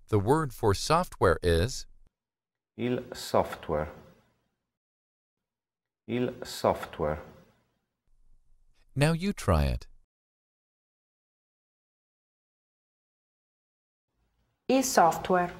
The word for software is Il software. Il software. Now you try it. Il software.